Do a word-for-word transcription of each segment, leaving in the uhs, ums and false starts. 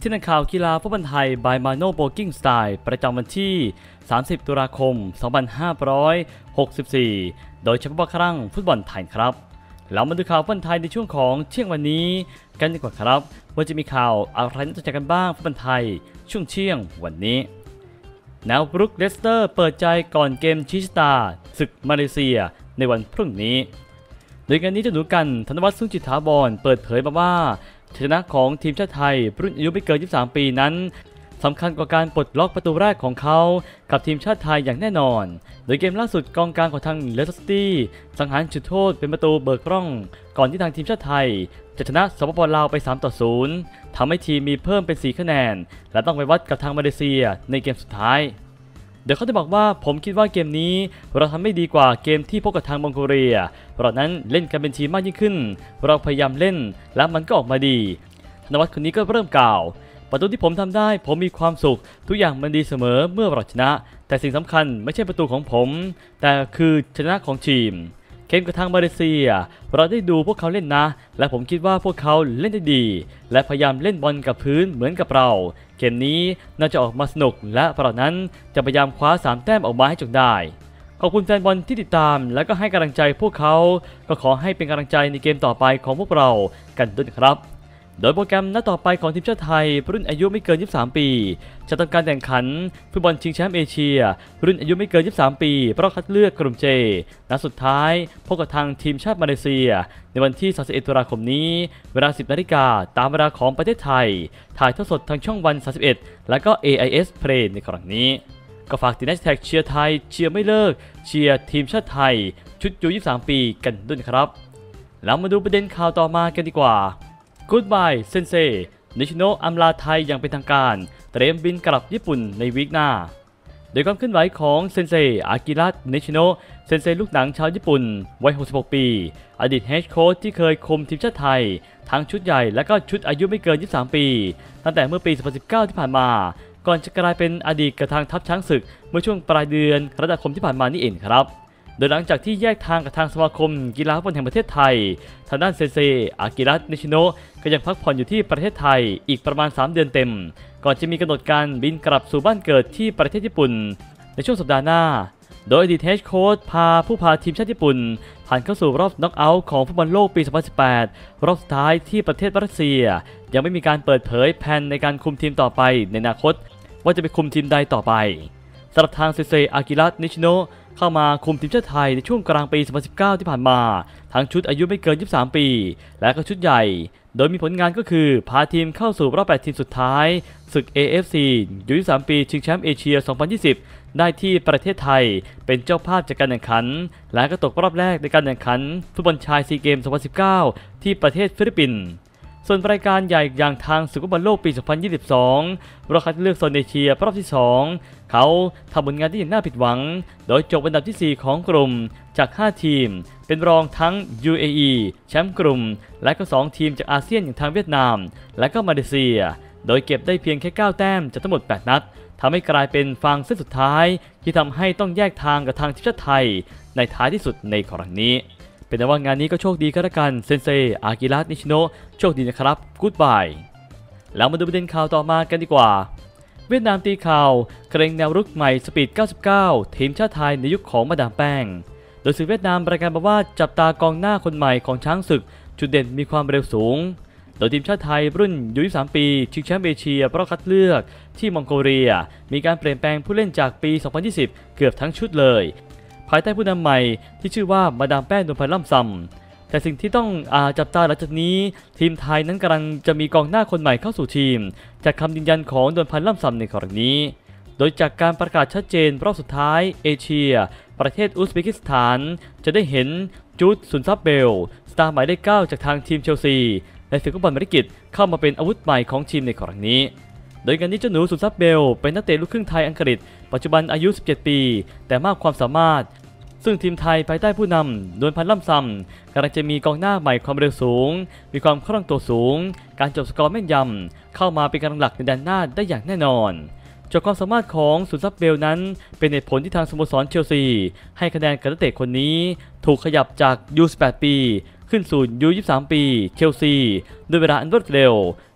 ที่นักข่าวกีฬาฟุตบอลไทย by Mano Booking Style ประจำวันที่ สามสิบ ตุลาคม สองพันห้าร้อยหกสิบสี่ โดยเฉพาะครั้งฟุตบอลไทยครับเรามาดูข่าวฟุตบอลไทยในช่วงของเที่ยงวันนี้กันดีกว่าครับว่าจะมีข่าวอะไรน่าสนใจกันบ้างฟุตบอลไทยช่วงเที่ยงวันนี้แนวบรุกเลสเตอร์เปิดใจก่อนเกมชิชตาศึกมาเลเซียในวันพรุ่งนี้โดยงานนี้จะดูกันธนวัฒน์ สุขจิตถาวรเปิดเผยมาว่าชนะของทีมชาติไทยรุ่นอายุไม่เกินยี่สิบสามปีนั้นสำคัญกว่าการปลดล็อกประตูแรกของเขากับทีมชาติไทยอย่างแน่นอนโดยเกมล่าสุดกองกลางของทางเลสเตอร์ซิตี้สังหารจุดโทษเป็นประตูเบิกร่องก่อนที่ทางทีมชาติไทยจะชนะสปป.ลาวไปสามต่อศูนย์ทำให้ทีมมีเพิ่มเป็นสี่คะแนนและต้องไปวัดกับทางมาเลเซียในเกมสุดท้ายเดี๋ยวเขาจะบอกว่าผมคิดว่าเกมนี้เราทำไม่ดีกว่าเกมที่พบกับทางมองโกเลียเรานั้นเล่นกันเป็นทีมมากยิ่งขึ้นเราพยายามเล่นและมันก็ออกมาดีธนวัฒน์คนนี้ก็เริ่มกล่าวประตูที่ผมทำได้ผมมีความสุขทุกอย่างมันดีเสมอเมื่อเราชนะแต่สิ่งสำคัญไม่ใช่ประตูของผมแต่คือชนะของทีมเกมกับทางมาเลเซียเราได้ดูพวกเขาเล่นนะและผมคิดว่าพวกเขาเล่นได้ดีและพยายามเล่นบอลกับพื้นเหมือนกับเราเกมนี้น่าจะออกมาสนุกและเรานั้นจะพยายามคว้าสามแต้มออกมาให้จงได้ขอบคุณแฟนบอลที่ติดตามและก็ให้กำลังใจพวกเขาก็ขอให้เป็นกำลังใจในเกมต่อไปของพวกเรากันด้วยครับโดยโปรแกรมนัดต่อไปของทีมชาติไทยรุ่นอายุไม่เกินยี่สิบสามปีจะทำการแข่งขันฟุตบอลชิงแชมป์เอเชียรุ่นอายุไม่เกินยี่สิบสามปีรอบคัดเลือกกลุ่ม J นัดสุดท้ายพบกับทางทีมชาติมาเลเซียในวันที่สามสิบเอ็ดตุลาคมนี้เวลา สิบนาฬิกาตามเวลาของประเทศไทยถ่ายทอดสดทางช่องวันสามสิบเอ็ดและก็ เอ ไอ เอส Play ในครั้งนี้ก็ฝากติดแฮชแท็กเชียร์ไทยเชียร์ไม่เลิกเชียร์ทีมชาติไทยชุดอายุยี่สิบสามปีกันด้วยครับแล้วมาดูประเด็นข่าวต่อมากันดีกว่าGoodbye Sensei นิชิโนะอำลาไทยอย่างเป็นทางการเตรียมบินกลับญี่ปุ่นในวีคหน้าโดยความเคลื่อนไหวของเซนเซอากิระนิชิโนะเซนเซลูกหนังชาวญี่ปุ่นวัยหกสิบหกปีอดีตเฮดโค้ชที่เคยคุมทีมชาติไทยทั้งชุดใหญ่และก็ชุดอายุไม่เกินยี่สิบสามปีตั้งแต่เมื่อปีสองพันสิบเก้าที่ผ่านมาก่อนจะกลายเป็นอดีตกับทางทัพช้างศึกเมื่อช่วงปลายเดือนกรกฎาคมที่ผ่านมานี่เองครับโดยหลังจากที่แยกทางกับทางสมาคมกีฬาฟุตบอลแห่งประเทศไทยทางด้านเซนเซอากิระนิชิโนะก็ยังพักผ่อนอยู่ที่ประเทศไทยอีกประมาณสามเดือนเต็มก่อนจะมีกำหนดการบินกลับสู่บ้านเกิดที่ประเทศญี่ปุ่นในช่วงสัปดาห์หน้าโดยอดีตเฮดโค้ชพาผู้พาทีมชาติญี่ปุ่นผ่านเข้าสู่รอบน็อกเอาท์ของฟุตบอลโลกปีสองพันสิบแปดรอบสุดท้ายที่ประเทศรัสเซียยังไม่มีการเปิดเผยแผนในการคุมทีมต่อไปในอนาคตว่าจะไปคุมทีมใดต่อไปสำหรับทางเซนเซอากิระนิชิโนะเข้ามาคุมทีมชาติไทยในช่วงกลางปีสองพันสิบเก้าที่ผ่านมาทั้งชุดอายุไม่เกินยี่สิบสามปีและก็ชุดใหญ่โดยมีผลงานก็คือพาทีมเข้าสู่รอบแปดทีมสุดท้ายศึก เอ เอฟ ซี อายุยี่สิบสามปีชิงแชมป์เอเชียสองพันยี่สิบได้ที่ประเทศไทยเป็นเจ้าภาพจากการแข่งขันและก็ตกรอบแรกในการแข่งขันฟุตบอลชายซีเกมสองพันสิบเก้าที่ประเทศฟิลิปปินส์ส่วนรายการใหญ่อย่างทางศึกฟุตบอลโลกปีสองพันยี่สิบสองรอบคัดเลือกโซนเอเชียรอบที่สองเขาทำผลงานที่อย่างน่าผิดหวังโดยจบอันดับที่สี่ของกลุ่มจากห้าทีมเป็นรองทั้ง ยู เอ อี แชมป์กลุ่มและก็สองทีมจากอาเซียนอย่างทางเวียดนามและก็มาเลเซียโดยเก็บได้เพียงแค่เก้าแต้มจากทั้งหมดแปดนัดทำให้กลายเป็นฟางเส้นสุดท้ายที่ทำให้ต้องแยกทางกับทางทีมชาติไทยในท้ายที่สุดในครั้งนี้เป็นว่างานนี้ก็โชคดีก็แล้วกันเซนเซอากิระนิชิโนะโชคดีนะครับกู๊ดบายแล้วมาดูประเด็นข่าวต่อมากันดีกว่าเวียดนามตีข่าวเกรงแนวรุกใหม่สปีดเก้าสิบเก้าทีมชาติไทยในยุคของมาดามแป้งโดยสื่อเวียดนามรายงานมาว่าจับตากองหน้าคนใหม่ของช้างศึกจุดเด่นมีความเร็วสูงโดยทีมชาติไทยรุ่นอายุยี่สิบสามปีชิงแชมป์เอเชียรอบคัดเลือกที่มองโกเลียมีการเปลี่ยนแปลงผู้เล่นจากปีสองพันยี่สิบเกือบทั้งชุดเลยภายใต้ผู้นำใหม่ที่ชื่อว่ามาดามแป้ง นวลพันธ์ล่ำซำแต่สิ่งที่ต้องอาจับตาหลังจากนี้ทีมไทยนั้นกำลังจะมีกองหน้าคนใหม่เข้าสู่ทีมจากคำยืนยันของนวลพันธ์ล่ำซำในครั้งนี้โดยจากการประกาศชัดเจนรอบสุดท้ายเอเชียประเทศอุซเบกิสถานจะได้เห็นจูดซุนซับเบลสตาร์หมายเลขเก้าจากทางทีมเชลซีในศึกฟุตบอลอเมริกันเข้ามาเป็นอาวุธใหม่ของทีมในครั้งนี้โดยการนี้เจ้าหนูซุนซับเบลเป็นนักเตะลูกครึ่งไทยอังกฤษปัจจุบันอายุสิบเจ็ดปีแต่มากความสามารถซึ่งทีมไทยภายใต้ผู้นำนวลพันธ์ล่ำซำกำลังจะมีกองหน้าใหม่ความเร็วสูงมีความคล่องตัวสูงการจบสกอร์แม่นยำเข้ามาเป็นกำลังหลักในแดนหน้าได้อย่างแน่นอนจากความสามารถของซุนซับเบลนั้นเป็นเหตุผลที่ทางสโมสรเชลซีให้คะแนนกับนักเตะคนนี้ถูกขยับจาก ยู สิบแปด ปีขึ้นสู่ ยู ยี่สิบสาม ปีเชลซีด้วยเวลาอันรวดเร็ว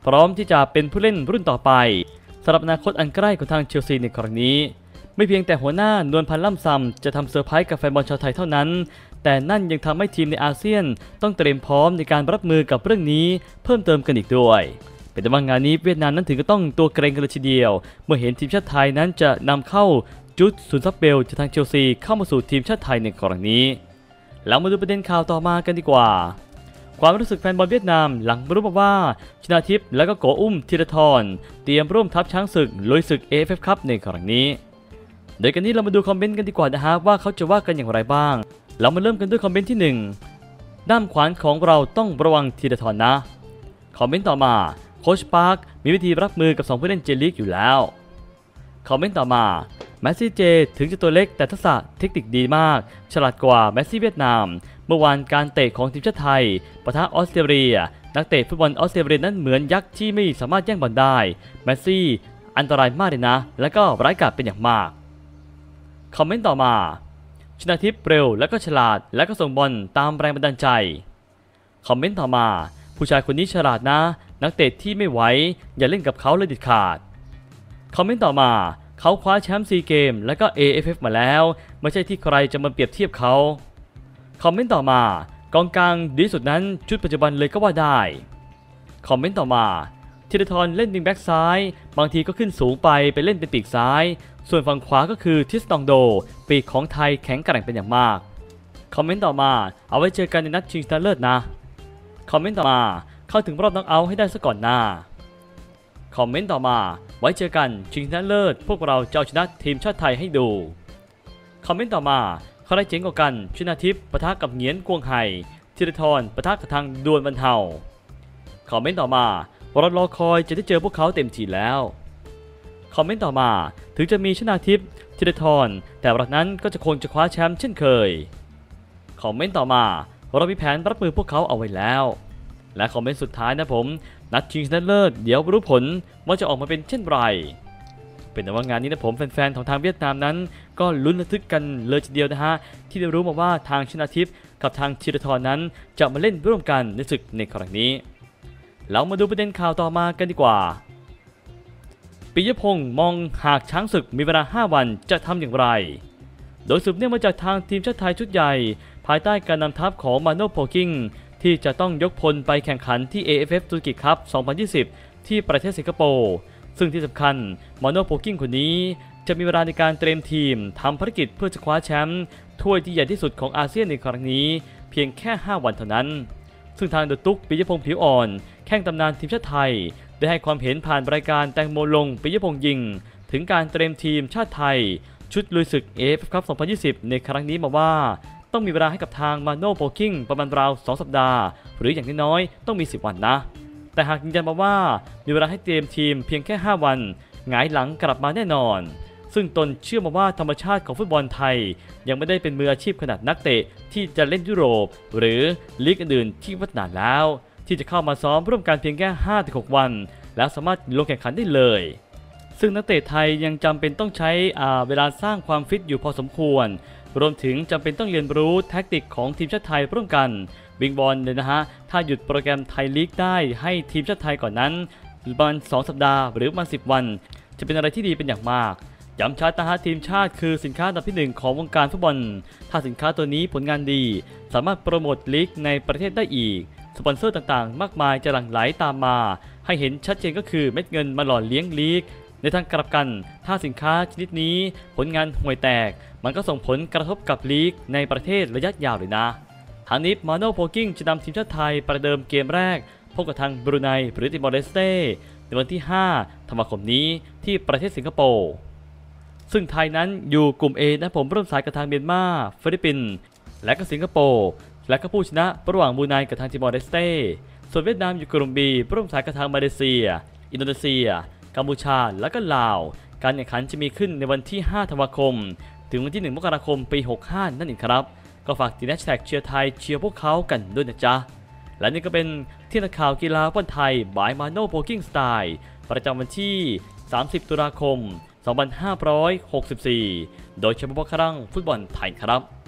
พร้อมที่จะเป็นผู้เล่นรุ่นต่อไปสำหรับอนาคตอันใกล้ของทางเชลซีในครั้งนี้ไม่เพียงแต่หัวหน้านวลพันธ์ล่ำซำจะทำเซอร์ไพรส์กับแฟนบอลชาวไทยเท่านั้นแต่นั่นยังทำให้ทีมในอาเซียนต้องเตรียมพร้อมในการรับมือกับเรื่องนี้เพิ่มเติมกันอีกด้วยเป็นแต่ว่างานนี้เวียดนามนั้นถึงก็ต้องตัวเกรงกันเลยทีเดียวเมื่อเห็นทีมชาติไทยนั้นจะนำเข้าจุดซุนซับเบลจากทางเชลซีเข้ามาสู่ทีมชาติไทยในครั้งนี้แล้วมาดูประเด็นข่าวต่อมากันดีกว่าความรู้สึกแฟนบอลเวียดนามหลังรู้มาว่าชนาทิพย์และก็โกอุ้มธีรทรเตรียมร่วมทัพช้างศึกลุยศึก เอ เอฟ เอฟ Cup ในครั้งนี้โดยกันนี้เรามาดูคอมเมนต์กันดีกว่านะฮะว่าเขาจะว่ากันอย่างไรบ้างเรามาเริ่มกันด้วยคอมเมนต์ที่หนึ่งด้ามขวานของเราต้องระวังธีรทรนะคอมเมนต์ต่อมาโค้ชปาร์คมีวิธีรับมือกับสองผู้เล่นเจลีกอยู่แล้วคอมเมนต์ต่อมาแมสซี่เจถึงจะตัวเล็กแต่ทักษะเทคนิคดีมากฉลาดกว่าแมสซี่เวียดนามเมื่อวานการเตะของทีมชาติไทยปะทะออสเตรเลียนักเตะฟุตบอลออสเตรเลียนั้นเหมือนยักษ์ที่ไม่สามารถแย่งบอลได้แมสซี่อันตรายมากเลยนะและก็ร้ายกาจเป็นอย่างมากคอมเมนต์ต่อมาชนาทิพย์เร็วและก็ฉลาดและก็ส่งบอลตามแรงบันดาลใจคอมเมนต์ต่อมาผู้ชายคนนี้ฉลาดนะนักเตะที่ไม่ไหวอย่าเล่นกับเขาเลยเด็ดขาดคอมเมนต์ต่อมาเขาคว้าแชมป์ซีเกมและก็ เอ เอฟ เอฟ มาแล้วไม่ใช่ที่ใครจะมาเปรียบเทียบเขาคอมเมนต์ต่อมากองกลางดีสุดนั้นชุดปัจจุบันเลยก็ว่าได้คอมเมนต์ต่อมาธีรทรเล่นวิงแบ็กซ้ายบางทีก็ขึ้นสูงไปไปเล่นเป็นปีกซ้ายส่วนฝั่งขวาก็คือทิสตองโดปีกของไทยแข็งแกร่งเป็นอย่างมากคอมเมนต์ต่อมาเอาไว้เจอกันในนัดชิงชนะเลิศนะคอมเมนต์ต่อมาเข้าถึงรอบน็อกเอาท์ให้ได้ซะก่อนหน้าคอมเมนต์ต่อมาไว้เจอกันชิงชนะเลิศพวกเราจะเอาชนะทีมชาติไทยให้ดูคอมเมนต์ต่อมาใครเจ๋งกว่ากันชนาทิพย์ปะทะกับเหงียนกวงไห่ธีรทรปะทะกับทางดวลบรรเทาคอมเมนต์ต่อมาเรารอคอยจะได้เจอพวกเขาเต็มทีแล้วคอมเมนต์ต่อมาถึงจะมีชนาทิพย์ธีรทรแต่วันนั้นก็จะคงจะคว้าแชมป์เช่นเคยคอมเมนต์ต่อมาเรามีแผนรับมือพวกเขาเอาไว้แล้วและคอมเมนต์สุดท้ายนะผมนัดชิงชนะเลิศเดี๋ยวรู้ผลว่าจะออกมาเป็นเช่นไรเป็นแต่ว่างานนี้นะผมแฟนๆของทางเวียดนามนั้นก็ลุ้นระทึกกันเลยทีเดียวนะฮะที่ได้รู้มาว่าทางชนาทิพย์กับทางธีรทรนั้นจะมาเล่นร่วมกันในศึกในครั้งนี้เรามาดูประเด็นข่าวต่อมากันดีกว่าปิยพงษ์มองหากช้างศึกมีเวลาห้าวันจะทำอย่างไรโดยสืบเนื่องมาจากทางทีมชาติไทยชุดใหญ่ภายใต้การนำทัพของมาโน่โพกิ้งที่จะต้องยกพลไปแข่งขันที่ เอ เอฟ เอฟ ธุรกิจคัพ สองพันยี่สิบ ที่ประเทศสิงคโปร์ซึ่งที่สำคัญมาโน่โพกิ้งคนนี้จะมีเวลาในการเตรียมทีมทำภารกิจเพื่อจะคว้าแชมป์ถ้วยที่ใหญ่ที่สุดของอาเซียนในครั้งนี้เพียงแค่ห้าวันเท่านั้นซึ่งทางเดอะตุ๊กปิยพงษ์ผิวอ่อนแข้งตำนานทีมชาติไทยได้ให้ความเห็นผ่านรายการแตงโมลงปิยพงษ์ยิงถึงการเตรียมทีมชาติไทยชุดลุยศึก เอ เอฟ เอฟ Cup สองพันยี่สิบ ในครั้งนี้มาว่าต้องมีเวลาให้กับทางมาโน่โพกิ้งประมาณราวสองสัปดาห์หรืออย่างน้อยๆต้องมีสิบวันนะแต่หากยืนยันมาว่ามีเวลาให้เตรียมทีมเพียงแค่ห้าวันหงายหลังกลับมาแน่นอนซึ่งตนเชื่อมาว่าธรรมชาติของฟุตบอลไทยยังไม่ได้เป็นมืออาชีพขนาดนักเตะที่จะเล่นยุโรปหรือลีกอื่นๆที่พัฒนาแล้วที่จะเข้ามาซ้อมร่วมกันเพียงแค่ ห้าถึงหก วันแล้วสามารถลงแข่งขันได้เลยซึ่งนักเตะไทยยังจำเป็นต้องใช้เวลาสร้างความฟิตอยู่พอสมควรรวมถึงจำเป็นต้องเรียนรู้แทคติกของทีมชาติไทยร่วมกันวิงบอลเลยนะฮะถ้าหยุดโปรแกรมไทยลีกได้ให้ทีมชาติไทยก่อนนั้นประมาณสองสัปดาห์หรือประมาณสิบวันจะเป็นอะไรที่ดีเป็นอย่างมากย้ำชัดนะฮะทีมชาติคือสินค้าอันดับที่หนึ่งของวงการฟุตบอลถ้าสินค้าตัวนี้ผลงานดีสามารถโปรโมทลีกในประเทศได้อีกสปอนเซอร์ต่างๆมากมายจะหลั่งไหลตามมาให้เห็นชัดเจนก็คือเม็ดเงินมาหล่อเลี้ยงลีกในทางกลับกันถ้าสินค้าชนิดนี้ผลงานห่วยแตกมันก็ส่งผลกระทบกับลีกในประเทศระยะยาวเลยนะทางนี้มาโน่โพกิ้งจะนำทีมชาติไทยประเดิมเกมแรกพบกับทางบรูไนหรือติมอร์เลสเต้ในวันที่ห้าธันวาคมนี้ที่ประเทศสิงคโปร์ซึ่งไทยนั้นอยู่กลุ่ม A นะผมร่วมสายกับทางเมียนมาฟิลิปปินส์และก็สิงคโปร์และก็ผู้ชนะระหว่างบรูไนกับทางติมอร์เลสเต้ส่วนเวียดนามอยู่กลุ่ม B ร่วมสายกับทางมาเลเซียอินโดนีเซียกัมพูชาและก็ลาวการแข่งขันจะมีขึ้นในวันที่ห้าธันวาคมถึงวันที่หนึ่งมกราคมปีหกสิบห้านั่นเองครับก็ฝากติดแฮชแท็กเชียร์ไทยเชียร์พวกเขากันด้วยนะจ๊ะและนี่ก็เป็นที่นักข่าวกีฬาฟุตบอลไทยบายมาโน่โพกิ้งสไตล์ประจำวันที่สามสิบตุลาคมสองพันห้าร้อยหกสิบสี่โดยเฉพาะครั้งฟุตบอลไทยครับ